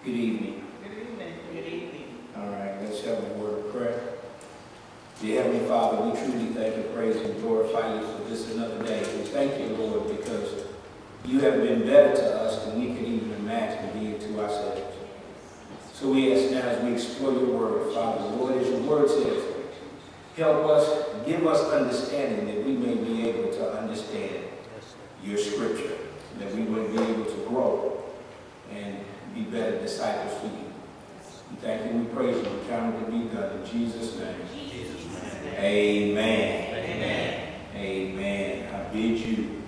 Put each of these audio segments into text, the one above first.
Good evening. Good evening. Good evening. All right, let's have a word of prayer. Dear Heavenly Father, we truly thank and praise and glorify you for this another day. We thank you, Lord, because you have been better to us than we could even imagine being to ourselves. So we ask now as we explore your word, Father, Lord, as your word says, help us, give us understanding that we may be able to understand your scripture, that we may be able to grow and be better disciples for you. We thank you and we praise you. We count it to be done in Jesus' name. Amen. Amen. Amen. I bid you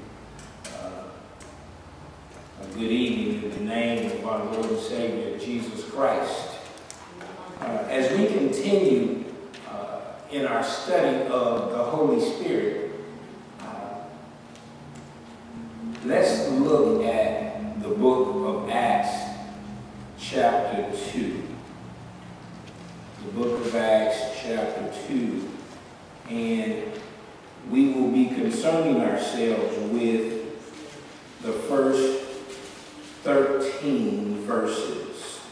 a good evening in the name of our Lord and Savior, Jesus Christ. As we continue in our study of the Holy Spirit, let's look at the book of Acts, chapter 2. The book of Acts, chapter 2. And we will be concerning ourselves with the first 13 verses.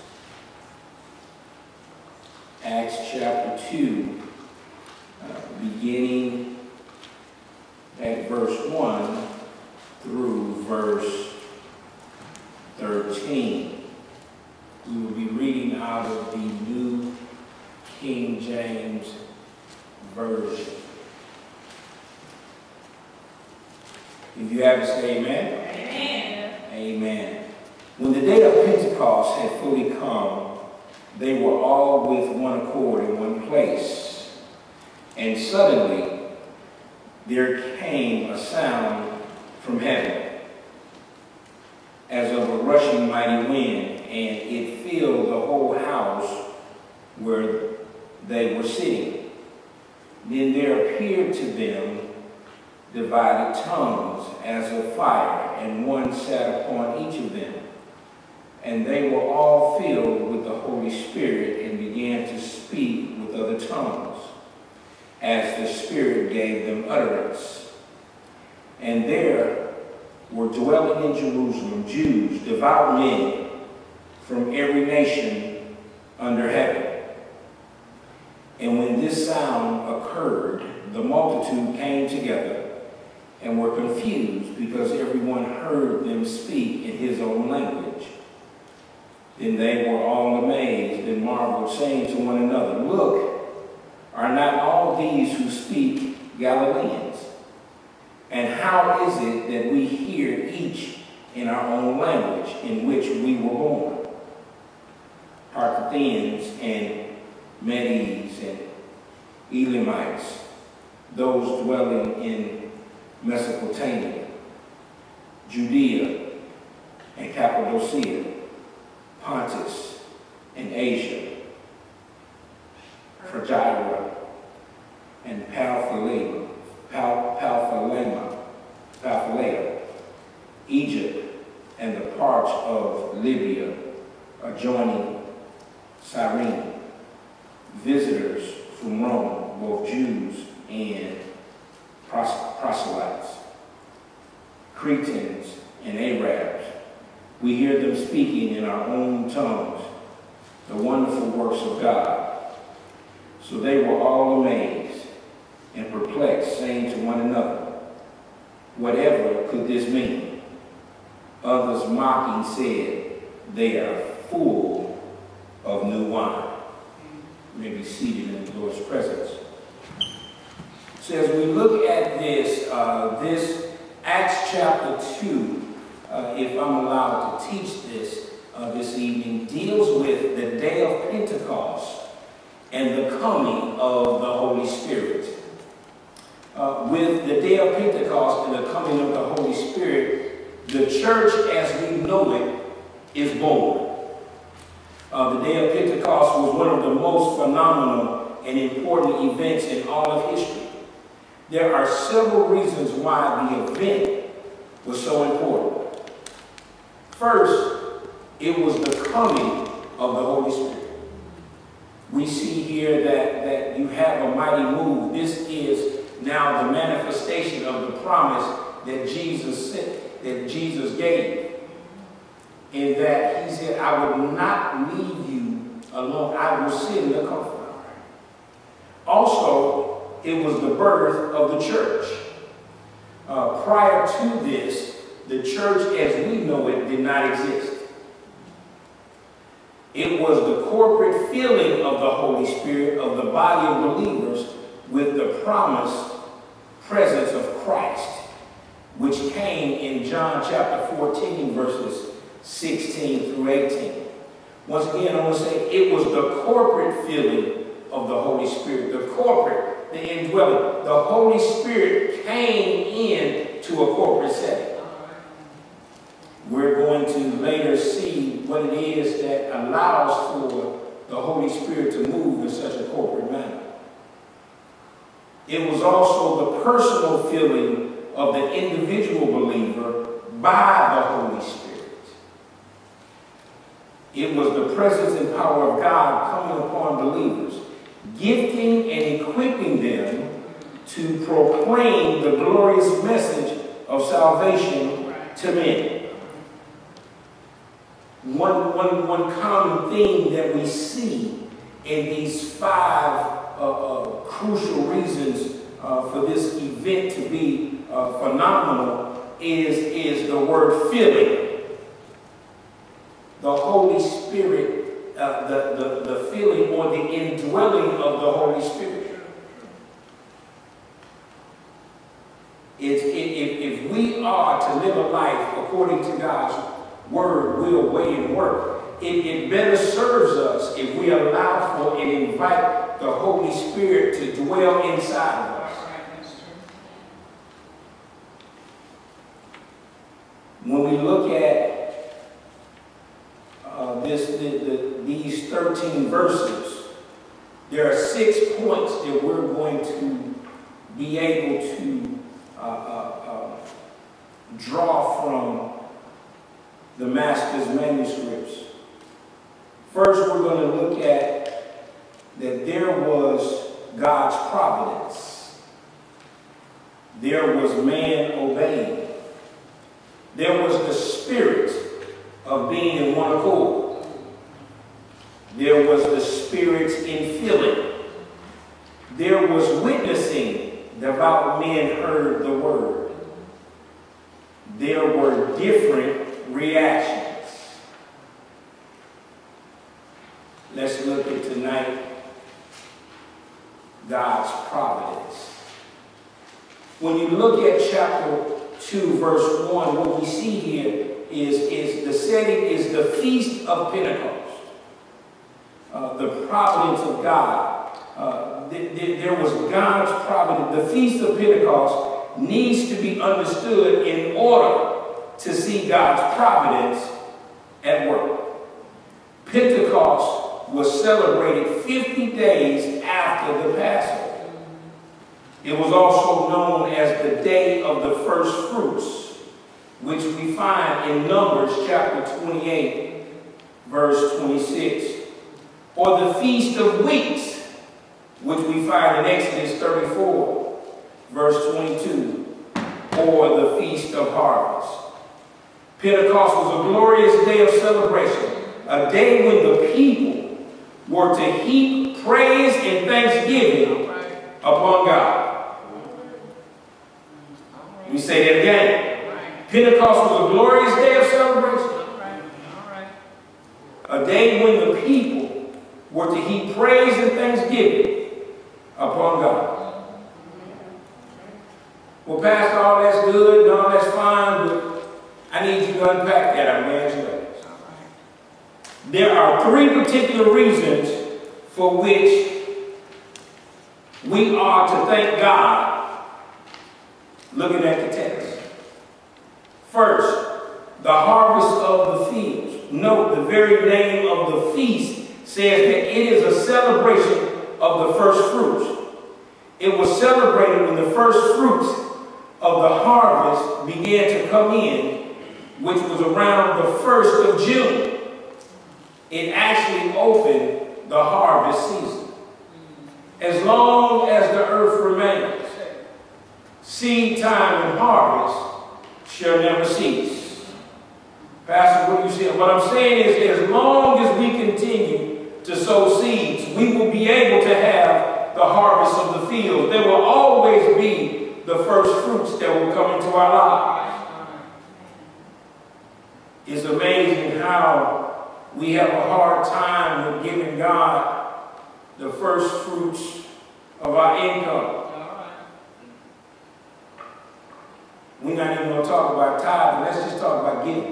Acts chapter 2, beginning at verse 1 through verse 13. We will be reading out of the New King James Version. If you have to say amen. Amen. Amen. When the day of Pentecost had fully come, they were all with one accord in one place. And suddenly there came a sound from heaven, as of a rushing mighty wind, and it filled the whole house where they were sitting. Then there appeared to them divided tongues as of fire, and one sat upon each of them. And they were all filled with the Holy Spirit and began to speak with other tongues, as the Spirit gave them utterance. And there were dwelling in Jerusalem Jews, devout men from every nation under heaven. And when this sound occurred, the multitude came together and were confused, because everyone heard them speak in his own language. Then they were all amazed and marveled, saying to one another, "Look, are not all these who speak Galileans? And how is it that we hear each in our own language in which we were born?" Parthians and Medes and Elamites, those dwelling in Mesopotamia, Judea and Cappadocia, Pontus and Asia, Phrygia and Pamphylia, Egypt and the parts of Libya adjoining Cyrene, visitors from Rome, both Jews and proselytes, Cretans and Arabs. We hear them speaking in our own tongues the wonderful works of God. So they were all amazed and perplexed, saying to one another, "Whatever could this mean?" Others mocking said, "They are full of new wine." You may be seated in the Lord's presence. So as we look at this, this Acts chapter 2, if I'm allowed to teach this this evening, deals with the day of Pentecost and the coming of the Holy Spirit. With the day of Pentecost and the coming of the Holy Spirit, the church as we know it is born. The day of Pentecost was one of the most phenomenal and important events in all of history. There are several reasons why the event was so important. First, it was the coming of the Holy Spirit. We see here that you have a mighty move. This is now the manifestation of the promise that Jesus gave. in that he said, I will not leave you alone. I will send the Comforter. Also, it was the birth of the church. Prior to this, the church as we know it did not exist. It was the corporate filling of the Holy Spirit of the body of believers with the promised presence of Christ, which came in John chapter 14, verses 16 through 18. Once again, I want to say it was the corporate filling of the Holy Spirit, the corporate, the indwelling. The Holy Spirit came in to a corporate setting. We're going to later see what it is that allows for the Holy Spirit to move in such a corporate manner. It was also the personal filling of the individual believer by the Holy Spirit. It was the presence and power of God coming upon believers, gifting and equipping them to proclaim the glorious message of salvation to men. One common thing that we see in these five crucial reasons for this event to be phenomenal is the word filling. The Holy Spirit, the filling or the indwelling of the Holy Spirit. If we are to live a life according to God's word, will, way, and work, it better serves us if we allow for and invite the Holy Spirit to dwell inside of us. When we look at these 13 verses, there are 6 points that we're going to be able to draw from the Master's manuscripts. First, we're going to look at that there was God's providence. There was man obeying. There was the spirit of being in one accord. There was the spirit in filling. There was witnessing. Devout men heard the word. There were different reactions. Let's look at tonight God's providence. When you look at chapter 2, verse 1, what we see here is the setting is the Feast of Pentecost. The providence of God. There was God's providence. The Feast of Pentecost needs to be understood in order to see God's providence at work. Pentecost was celebrated 50 days after the Passover. It was also known as the Day of the First Fruits, which we find in Numbers chapter 28, verse 26, or the Feast of Weeks, which we find in Exodus 34, verse 22, or the Feast of Harvest. Pentecost was a glorious day of celebration, a day when the people were to heap praise and thanksgiving upon God. Let me say that again. Pentecost was a glorious day of celebration, a day when the people were to heap praise and thanksgiving upon God. Well, Pastor, all that's good and all that's fine, but I need you to unpack that. I'm glad you asked. There are 3 particular reasons for which we are to thank God looking at the text. First, the harvest of the fields. Note the very name of the feast says that it is a celebration of the first fruits. It was celebrated when the first fruits of the harvest began to come in, which was around the 1st of June. It actually opened the harvest season. As long as the earth remains, seed time and harvest shall never cease. Pastor, what are you saying? What I'm saying is, as long as we continue to sow seeds, we will be able to have the harvest of the field. There will always be the first fruits that will come into our lives. It's amazing how we have a hard time with giving God the first fruits of our income. We're not even going to talk about tithing. Let's just talk about giving.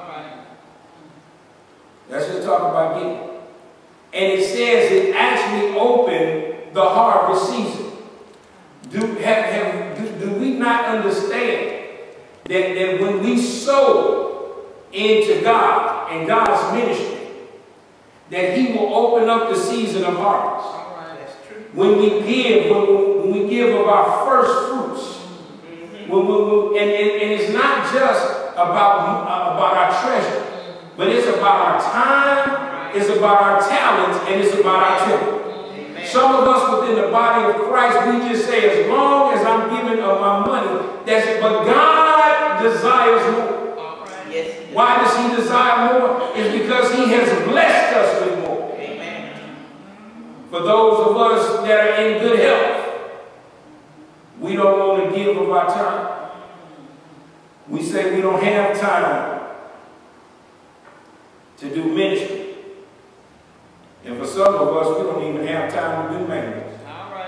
Let's just talk about giving. And it says it actually opened the harvest season. Do we not understand that when we sow into God and God's ministry, that He will open up the season of harvest? That's true. When we give of our first fruits, and it's not just about our treasure, but it's about our time, it's about our talents, and it's about our temple. Some of us within the body of Christ, we just say, as long as I'm giving of my money, that's it. But God desires more. Why does He desire more? It's because He has blessed us with more. For those of us that are in good health, we don't want to give of our time. We say we don't have time to do ministry. And for some of us, we don't even have time to do maintenance.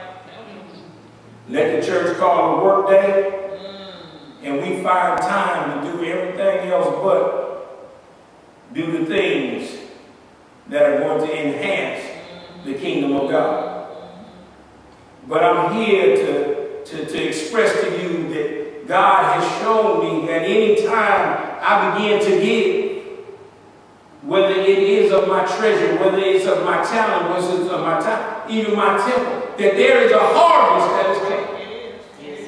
Let the church call a work day, and we find time to do everything else but do the things that are going to enhance the kingdom of God. But I'm here to express to you that God has shown me that any time I begin to give, whether it is of my treasure, whether it's of my talent, whether it's of my time, even my temple, that there is a harvest that is coming.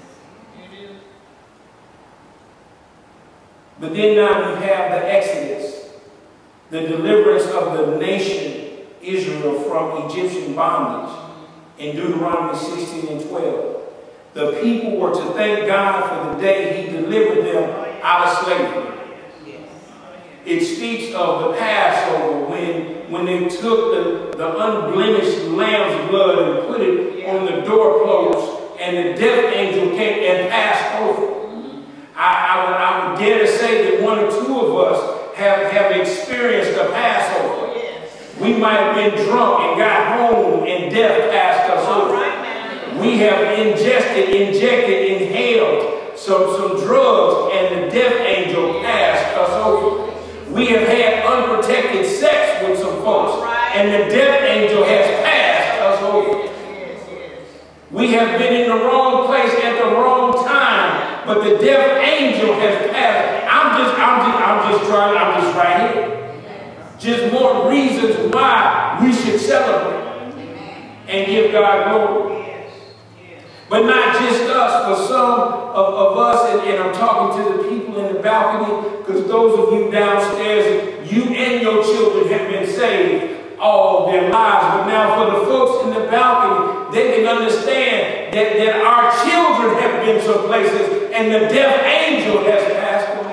But then now we have the Exodus, the deliverance of the nation Israel from Egyptian bondage in Deuteronomy 16 and 12. The people were to thank God for the day He delivered them out of slavery. It speaks of the Passover when they took the unblemished lamb's blood and put it on the doorpost, and the death angel came and passed over. I would dare to say that one or two of us have experienced a Passover. We might have been drunk and got home and death passed us over. We have injected, inhaled some drugs, and the death angel passed us over. We have had unprotected sex with some folks, and the death angel has passed us over. We have been in the wrong place at the wrong time, but the death angel has passed. I'm just right here. Just more reasons why we should celebrate and give God glory. But not just us, for some of us, and I'm talking to the people in the balcony, because those of you downstairs, you and your children have been saved all their lives. But now for the folks in the balcony, they can understand that our children have been some places, and the death angel has passed them over.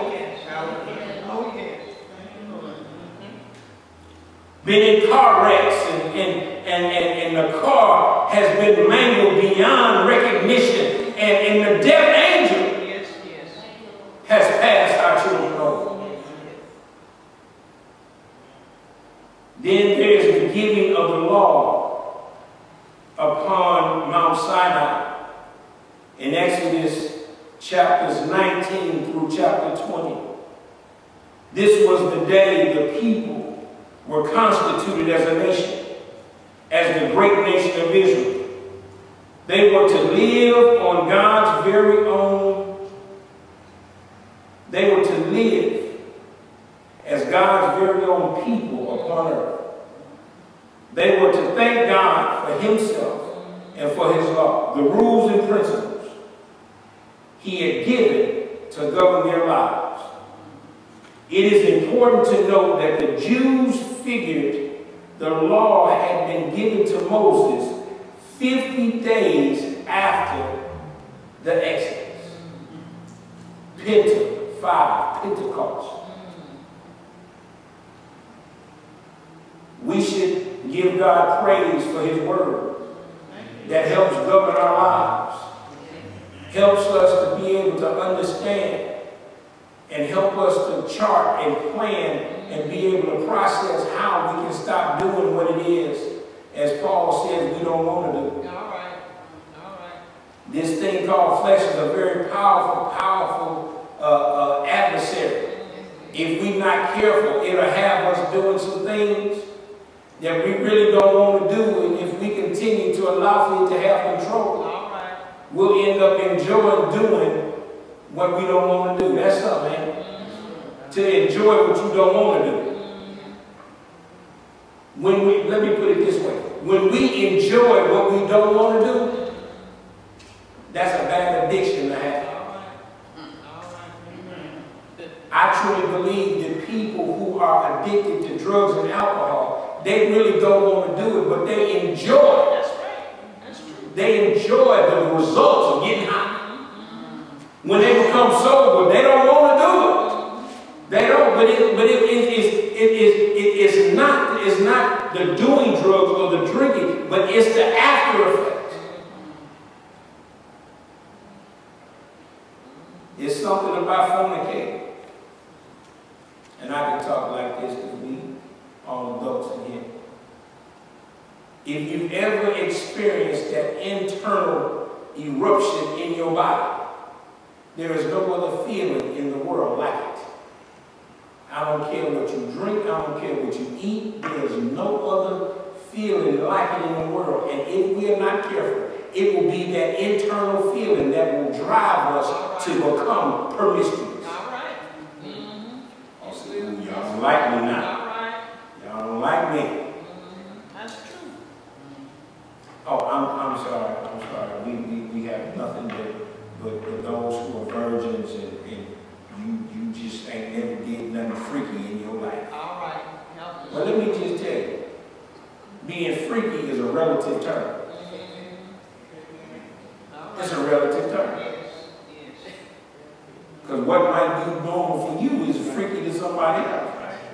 Been in car wrecks, and the car has been mangled beyond recognition, and the death angel has passed our children over. Then there's the giving of the law upon Mount Sinai in Exodus chapters 19 through chapter 20. This was the day the people were constituted as a nation, as the great nation of Israel. They were to live on God's very own. They were to live as God's very own people upon earth. They were to thank God for Himself and for His law, the rules and principles He had given to govern their lives. It is important to note that the Jews figured the law had been given to Moses 50 days after the Exodus. Pentecost. give God praise for his word that helps govern our lives, helps us to be able to understand, and help us to chart and plan and be able to process how we can stop doing what it is, as Paul says, we don't want to do. All right. This thing called flesh is a very powerful adversary. If we're not careful, it'll have us doing some things that we really don't want to do, and if we continue to allow for it to have control, we'll end up enjoying doing what we don't want to do. That's something, man. To enjoy what you don't want to do. Let me put it this way. When we enjoy what we don't want to do, that's a bad addiction to have. I truly believe that people who are addicted to drugs and alcohol, they really don't want to do it, but they enjoy it. They enjoy the results of getting high. When they become sober, they don't want to do it. They don't, but it's not the doing drugs or the drinking, but it's the after effect. It's something about fornicating. And I can talk like this because we all adults in here. If you've ever experienced that internal eruption in your body, there is no other feeling in the world like it. I don't care what you drink, I don't care what you eat, there is no other feeling like it in the world. And if we are not careful, it will be that internal feeling that will drive us to become promiscuous. Y'all don't like me now. Y'all don't like me. That's true. Oh, I'm sorry. We have nothing but those who are virgins, and you just ain't never did nothing freaky in your life. All right. Well, let me just tell you, being freaky is a relative term. It's a relative term. Because what might be normal for you is freaky to somebody else.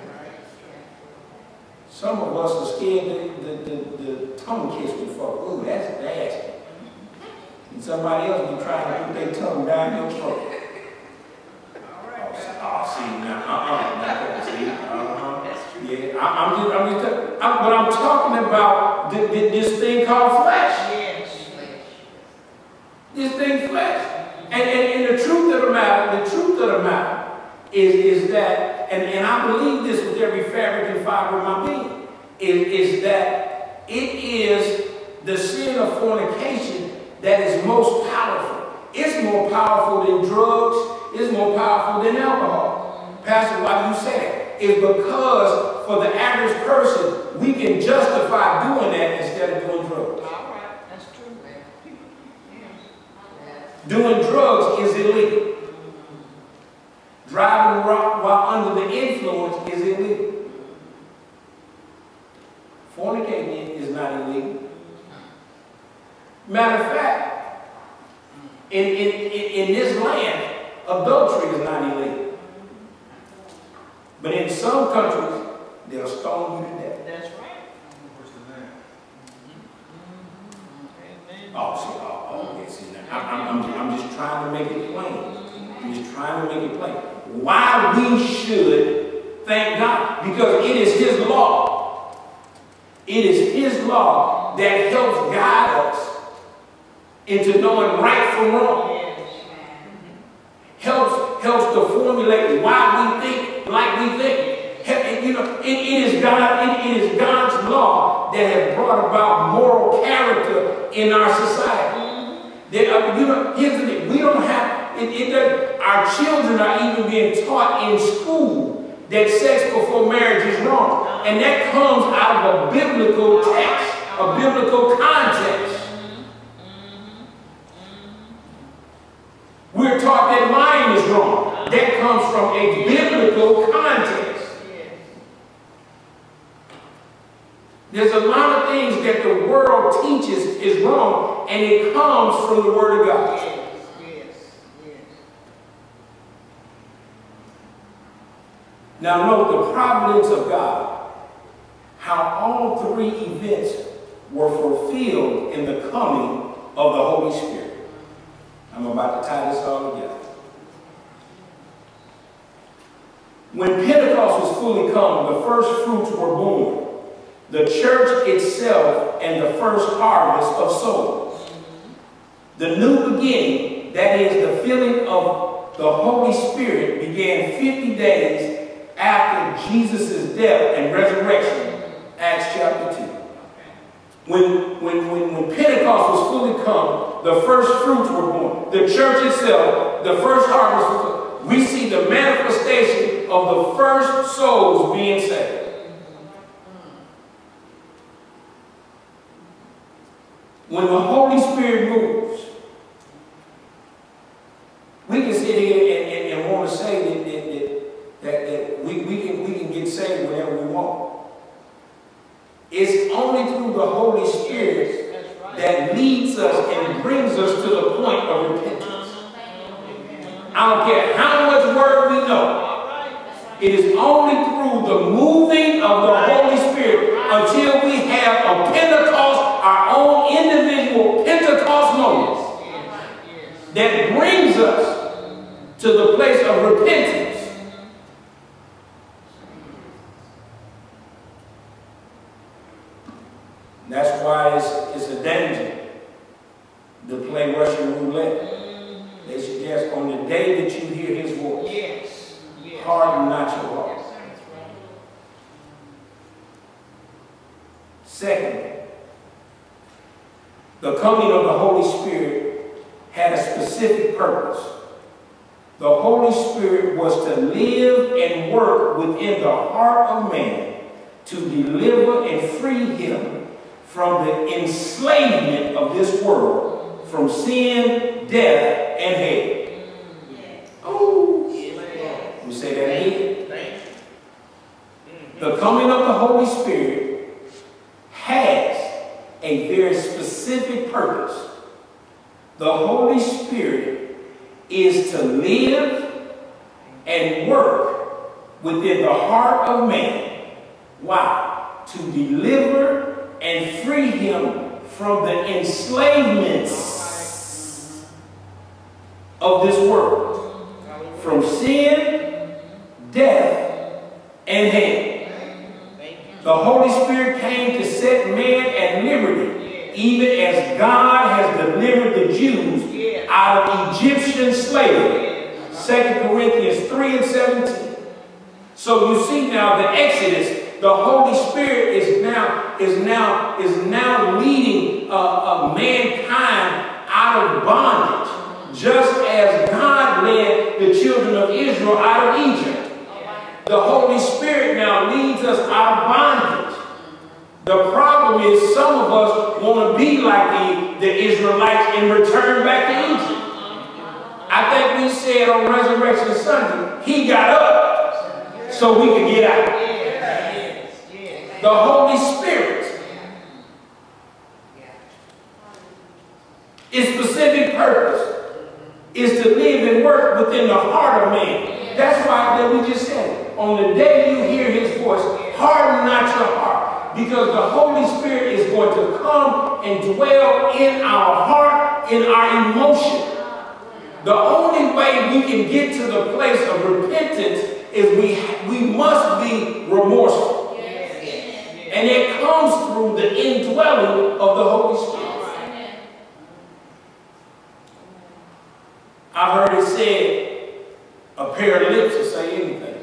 Some of us are scared the tongue kiss before. Ooh, that's nasty. And somebody else be trying to put their tongue down your throat. Oh, see, now, see, but I'm talking about this thing called flesh. This thing flesh. And the truth of the matter is that, and I believe this with every fabric and fiber of my being, is that it is the sin of fornication that is most powerful. It's more powerful than drugs. It's more powerful than alcohol. Pastor, why do you say that? It's because for the average person, we can justify doing that instead of doing drugs. All right, that's true. Doing drugs is illegal. Driving while under the influence is illegal. Fornicating is not illegal. Matter of fact, in this land, adultery is not illegal. But in some countries, they'll stone you to death. That's right. I'm just trying to make it plain. I'm just trying to make it plain. Why we should thank God? Because it is His law. It is His law that helps guide us into knowing right from wrong. Helps to formulate why we think like we think. You know, it is God's law that has brought about moral character in our society. Here's the thing: we don't have our children are even being taught in school that sex before marriage is wrong, and that comes out of a biblical text, a biblical context. We're taught that lying is wrong. That comes from a biblical context. There's a lot of things that the world teaches is wrong, and it comes from the Word of God. Now note the providence of God. how all three events were fulfilled in the coming of the Holy Spirit. I'm about to tie this all together. When Pentecost was fully come, the first fruits were born. The church itself and the first harvest of souls. The new beginning, that is the filling of the Holy Spirit, began 50 days after Jesus' death and resurrection, Acts chapter 2. When Pentecost was fully come, the first fruits were born. The church itself, the first harvest, we see the manifestation of the first souls being saved. When the Holy Spirit moves, we can sit here and want to say that we can get saved whenever we want. It's only through the Holy Spirit that leads us and brings us to the point of repentance. I don't care how much word we know. It is only through the moving of the Holy Spirit until we have a Pentecost, our own individual Pentecost moments, that brings us to the place of repentance. That's why it's a danger to play Russian roulette. They suggest on the day that you hear his voice, harden not your heart. Secondly, the coming of the Holy Spirit had a specific purpose. The Holy Spirit was to live and work within the heart of man to deliver and free him from the enslavement of this world, from sin, death, and hell. Oh, let me say that again. The coming of the Holy Spirit has a very specific purpose. The Holy Spirit is to live and work within the heart of man. Why? To deliver and free him from the enslavements of this world, from sin, death, and hell. The Holy Spirit came to set man at liberty, even as God has delivered the Jews out of Egyptian slavery. 2 Corinthians 3 and 17. So you see now the Exodus. The Holy Spirit is now leading mankind out of bondage, just as God led the children of Israel out of Egypt. The Holy Spirit now leads us out of bondage. The problem is some of us want to be like the Israelites and return back to Egypt. I think we said on Resurrection Sunday, he got up so we could get out. The Holy Spirit, its specific purpose is to live and work within the heart of man. That's why that we just said, on the day you hear his voice, harden not your heart, because the Holy Spirit is going to come and dwell in our heart, in our emotion. The only way we can get to the place of repentance is we must be remorseful. And it comes through the indwelling of the Holy Spirit. I've heard it said, a pair of lips will say anything.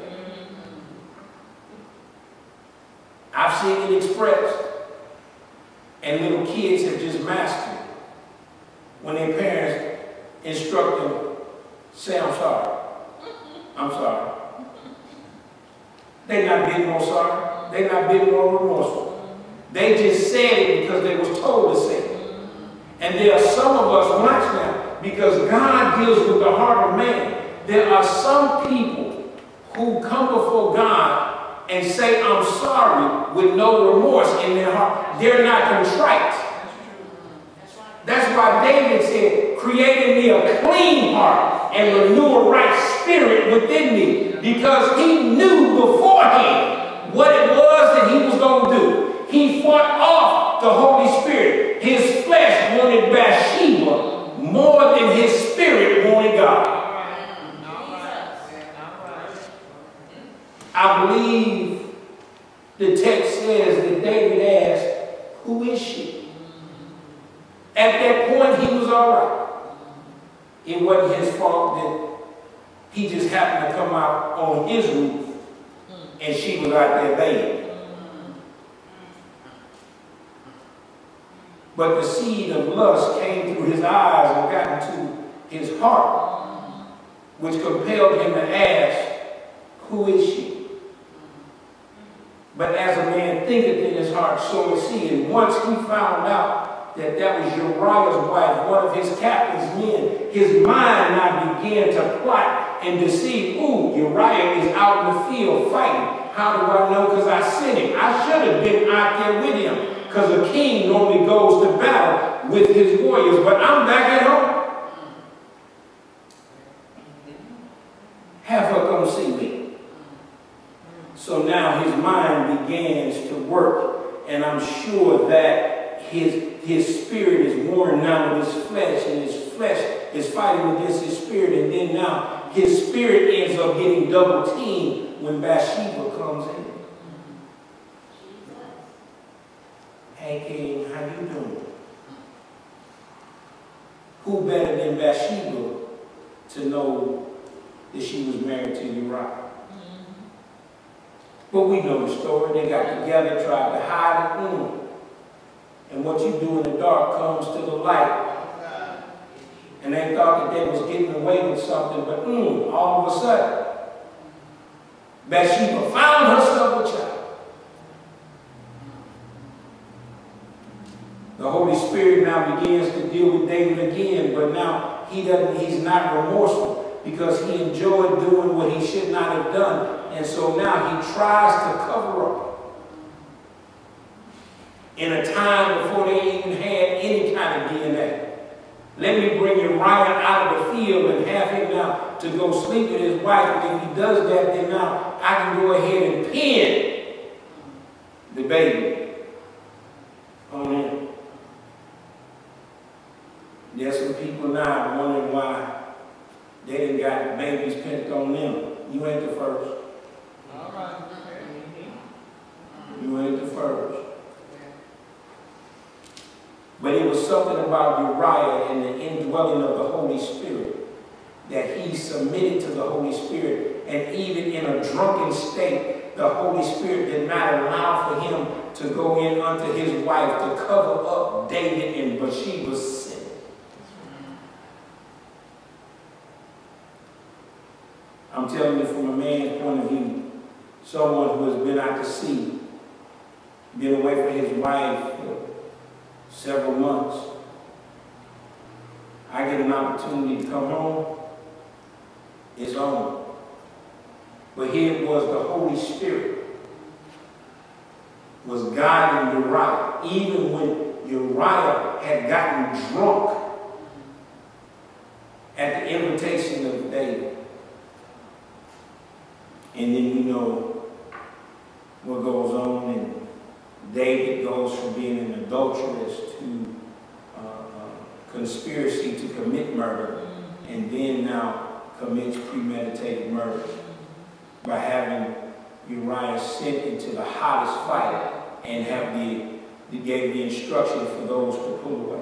I've seen it expressed. And little kids have just mastered it. When their parents instruct them, say, I'm sorry. I'm sorry. They're not being more sorry. They're not being more remorseful. They just said it because they was told to say it. And there are some of us, watch now, because God deals with the heart of man. There are some people who come before God and say, I'm sorry, with no remorse in their heart. They're not contrite. That's why David said, create in me a clean heart and renew a right spirit within me. Because he knew beforehand what it was that he was going to do. He fought off the Holy Spirit. His flesh wanted Bathsheba more than his spirit wanted God. I believe the text says that David asked, who is she? At that point, he was all right. It wasn't his fault that he just happened to come out on his roof and she was out there bathing. But the seed of lust came through his eyes and got into his heart, which compelled him to ask, who is she? But as a man thinketh in his heart, so is he. And once he found out that that was Uriah's wife, one of his captain's men, his mind now began to plot and deceive. Ooh, Uriah is out in the field fighting. How do I know? Because I sent him. I should have been out there with him. Because a king normally goes to battle with his warriors. But I'm back at home. Have her come see me. So now his mind begins to work. And I'm sure that his spirit is worn down with his flesh. And his flesh is fighting against his spirit. And then now his spirit ends up getting double teamed when Bathsheba comes in. Hey, King, how you doing? Who better than Bathsheba to know that she was married to Uriah? But we know the story. They got together, tried to hide it. And what you do in the dark comes to the light. And they thought that they was getting away with something, but all of a sudden, Bathsheba found herself a child. The Holy Spirit now begins to deal with David again, but now he's not remorseful because he enjoyed doing what he should not have done. And so now he tries to cover up. In a time before they even had any kind of DNA. Let me bring Uriah out of the field and have him now to go sleep with his wife. And if he does that, then now I can go ahead and pin the baby on him. There's some people now wondering why they didn't got babies pinned on them. You ain't the first. All right. You ain't the first. But it was something about Uriah and the indwelling of the Holy Spirit that he submitted to the Holy Spirit. And even in a drunken state, the Holy Spirit did not allow for him to go in unto his wife to cover up David and Bathsheba's sin. I'm telling you from a man's point of view, someone who has been out to sea, been away from his wife for several months. I get an opportunity to come home, it's on. But here it was, the Holy Spirit was guiding Uriah, even when Uriah had gotten drunk at the invitation of David. And then you know what goes on, and David goes from being an adulteress to conspiracy to commit murder, and then now commits premeditated murder by having Uriah sent into the hottest fight and gave the instruction for those to pull away.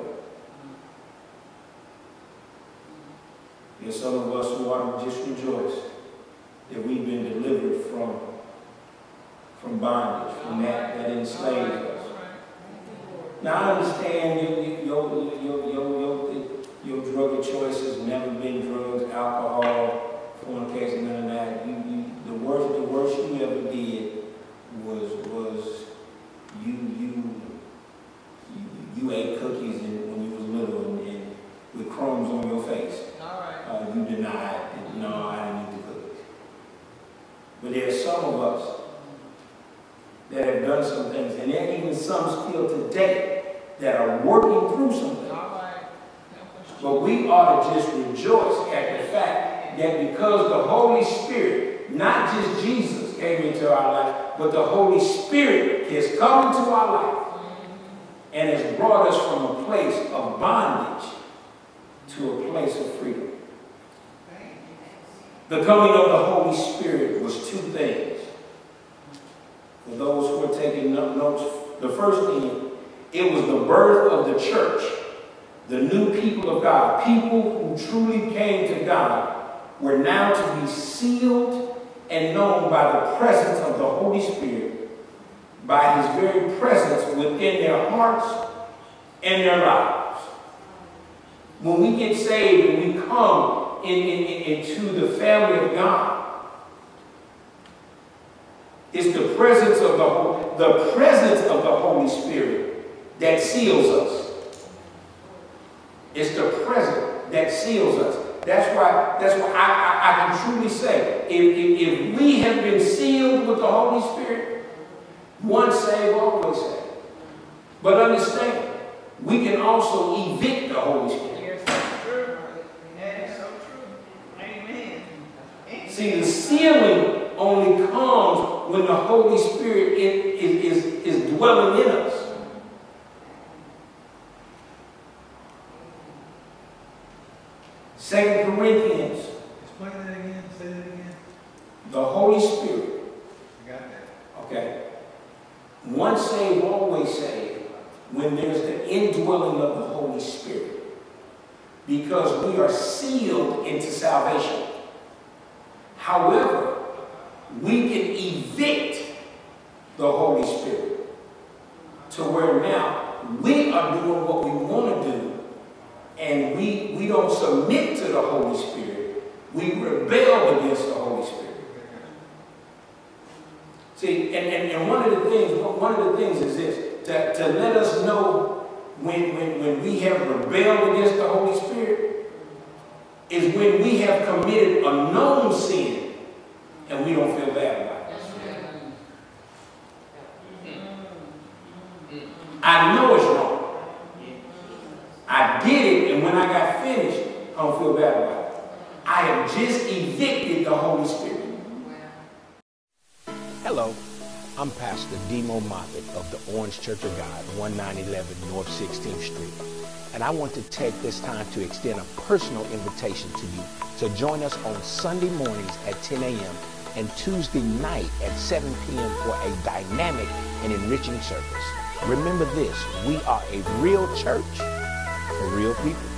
There's some of us who ought to just rejoice that we've been delivered from bondage, from that enslaved us. Now I understand your drug of choice has never been drugs, alcohol, fornication, none of that. The worst you ever did was you ate cookies when you was little and with crumbs on your face. You denied it. No, I didn't eat the cookies. But there are some of us that have done some things, and there are even some still today that are working through some things. But we ought to just rejoice at the fact that because the Holy Spirit, not just Jesus, came into our life, but the Holy Spirit has come into our life and has brought us from a place of bondage to a place of freedom. The coming of the Holy Spirit was two things. For those who are taking notes, the first thing, it was the birth of the church, the new people of God, people who truly came to God, were now to be sealed and known by the presence of the Holy Spirit, by his very presence within their hearts and their lives. When we get saved and we come into the family of God, it's the presence of the Holy Spirit that seals us. It's the presence that seals us. That's why I can truly say, if we have been sealed with the Holy Spirit, once saved, always saved. But understand, we can also evict the Holy Spirit. Yes, that's true. That's so true. Amen. See, the sealing only comes when the Holy Spirit is dwelling in us. Second Corinthians. Explain that again. Say that again. The Holy Spirit. I got that. Okay. Once saved, always saved. When there's the indwelling of the Holy Spirit. Because we are sealed into salvation. However, we can evict the Holy Spirit to where now we are doing what we want to do, and we don't submit to the Holy Spirit. We rebel against the Holy Spirit. See, and one of the things is this, to let us know when we have rebelled against the Holy Spirit is when we have committed a known sin and we don't feel bad about it. I know it's wrong. I did it, and when I got finished, I don't feel bad about it. I have just evicted the Holy Spirit. Hello, I'm Pastor Moffett of the Orange Church of God, 1911 North 16th Street. And I want to take this time to extend a personal invitation to you to join us on Sunday mornings at 10 a.m. and Tuesday night at 7 p.m. for a dynamic and enriching service. Remember this, we are a real church for real people.